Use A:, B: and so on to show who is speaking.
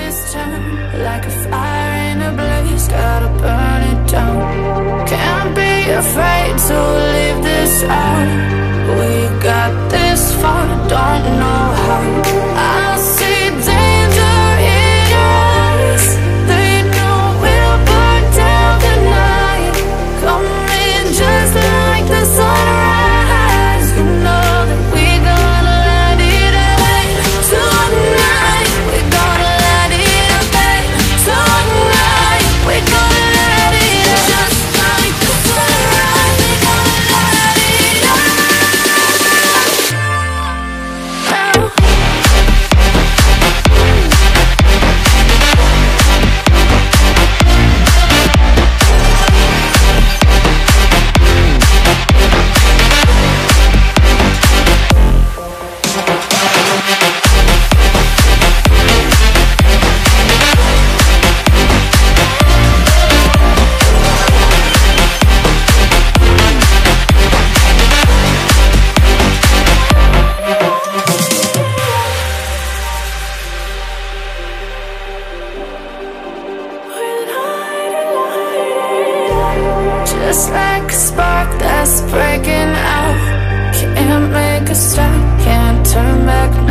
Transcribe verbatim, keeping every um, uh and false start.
A: this town like a fire in a blaze, gotta burn it down. Can't be afraid to leave this out. We got this far, don't know how. I see danger in your eyes. They know we'll burn down the night. Coming just like the sunrise. You know that we gonna light it up tonight. We gonna light it up tonight. We gonna light it up just like the sunrise. We gonna light it up now. Just like a spark that's breaking out. Can't make a stop, can't turn back